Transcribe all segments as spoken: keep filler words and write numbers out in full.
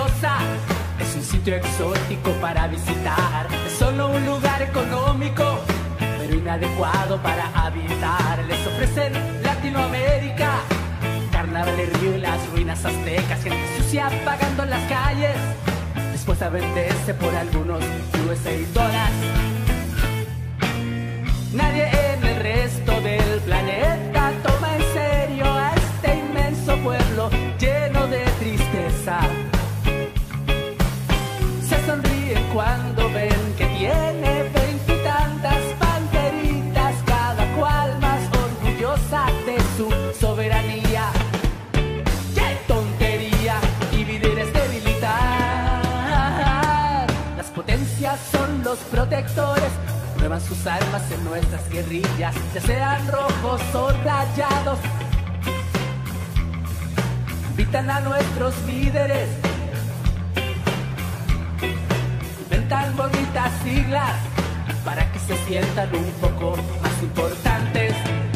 orgullosa. Es un sitio exótico para visitar. Es solo un lugar económico, pero inadecuado para habitar. Les ofrecen Latinoamérica, carnaval en Río y las ruinas aztecas, gente sucia pagando en las calles, dispuesta a venderse por algunos U S A dólares. Nadie en el resto del planeta toma en serio a este inmenso pueblo lleno de tristeza. Se sonríen cuando ven que tiene veintitantas panteritas, cada cual más orgullosa de su soberanía. ¡Qué tontería! Dividir es debilitar. Las potencias son los protectores, prueban sus armas en nuestras guerrillas, ya sean rojos o rayados. Invitan a nuestros líderes, inventan bonitas siglas para que se sientan un poco más importantes.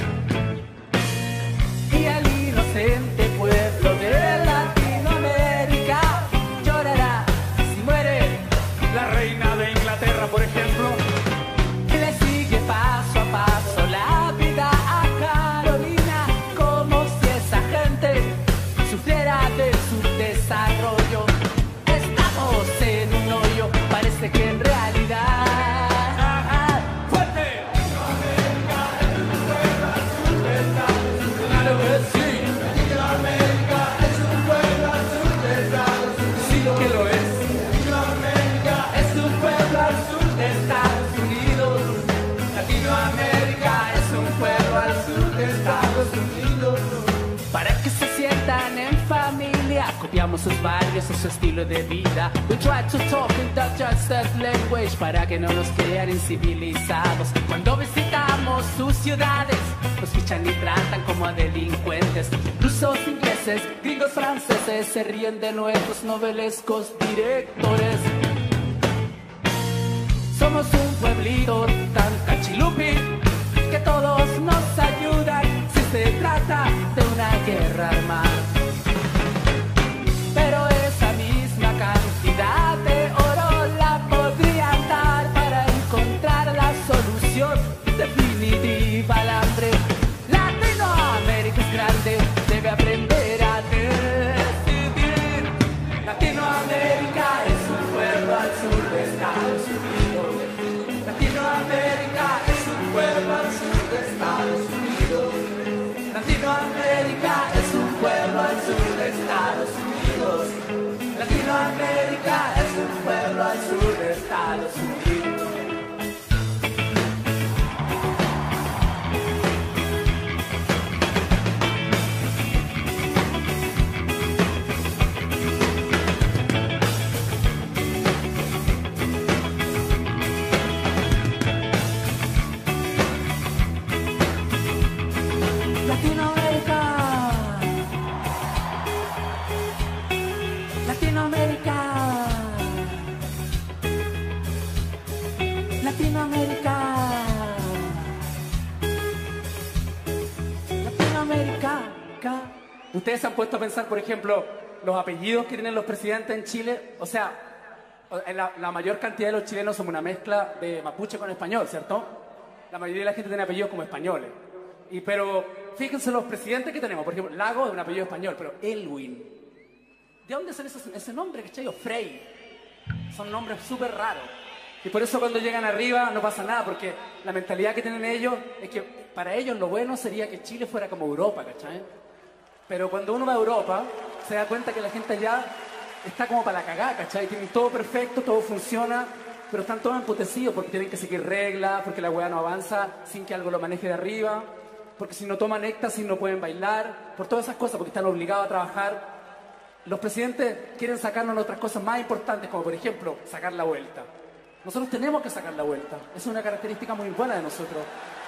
Y el inocente pueblo de Latinoamérica llorará si muere la reina de Inglaterra, por ejemplo. Y le sigue paso a paso la vida a Carolina, como si esa gente sufriera de su desarrollo. Estamos en un hoyo, parece que en realidad ¡fuerte! Latinoamérica es un pueblo al sur de Estados Unidos. Claro que sí. Latinoamérica es un pueblo al sur de Estados Unidos. Sí que lo es. Latinoamérica es un pueblo al sur de Estados Unidos. Latinoamérica es un pueblo al sur de Estados Unidos. Para que se sientan en familia, copiamos sus barrios y su estilo de vida. We try to talk in that just that language para que no nos crean incivilizados. Cuando visitamos sus ciudades, nos fichan y tratan como a delincuentes. Rusos, ingleses, gringos, franceses se ríen de nuestros novelescos directores. Somos un pueblito tan cachilupi que todos nos ayudan si se trata de una guerra armada. Pero esa misma cantidad de oro la podrían dar para encontrar la solución definitiva al hambre. Latinoamérica es grande, debe aprender a decidir. Latinoamérica es un pueblo al sur de Estados Unidos. Latinoamérica es un pueblo al sur de Estados Unidos. Latinoamérica es un pueblo al sur de Estados Unidos. Latinoamérica es un pueblo al sur de Estados Unidos. Latinoamérica, Latinoamérica, Latinoamérica, Latinoamérica. Ustedes se han puesto a pensar, por ejemplo, los apellidos que tienen los presidentes en Chile. O sea, la, la mayor cantidad de los chilenos somos una mezcla de mapuche con español, ¿cierto? La mayoría de la gente tiene apellidos como españoles. Y pero fíjense los presidentes que tenemos. Por ejemplo, Lago es un apellido español, pero Elwin. ¿De dónde sale ese, ese nombre, cachai? O Frey. Son nombres súper raros. Y por eso cuando llegan arriba no pasa nada, porque la mentalidad que tienen ellos es que para ellos lo bueno sería que Chile fuera como Europa, ¿cachai? Pero cuando uno va a Europa, se da cuenta que la gente allá está como para la cagada, ¿cachai? Tienen todo perfecto, todo funciona, pero están todos emputecidos porque tienen que seguir reglas, porque la weá no avanza sin que algo lo maneje de arriba, porque si no toman éxtasis no pueden bailar, por todas esas cosas, porque están obligados a trabajar. Los presidentes quieren sacarnos otras cosas más importantes, como por ejemplo, sacar la vuelta. Nosotros tenemos que sacar la vuelta. Es una característica muy buena de nosotros.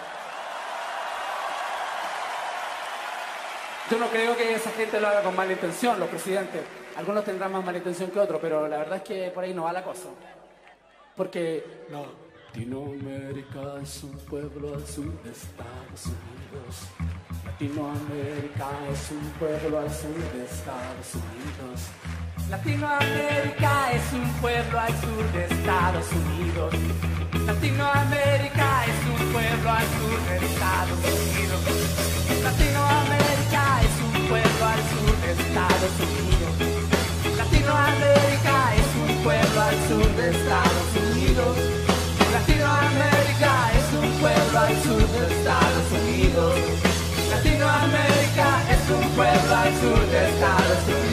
Yo no creo que esa gente lo haga con mala intención, los presidentes. Algunos tendrán más mala intención que otros, pero la verdad es que por ahí no va la cosa. Porque Latinoamérica es un pueblo al sur de Estados Unidos. Latinoamérica es un pueblo al sur de Estados Unidos. Latinoamérica es un pueblo al sur de Estados Unidos. Latinoamérica es un pueblo al sur de Estados Unidos. Latinoamérica es un pueblo al sur de Estados Unidos. Latinoamérica es un pueblo al sur de Estados Unidos. Latinoamérica es un pueblo al sur de Estados Unidos. Latinoamérica es un pueblo al sur de Estados Unidos.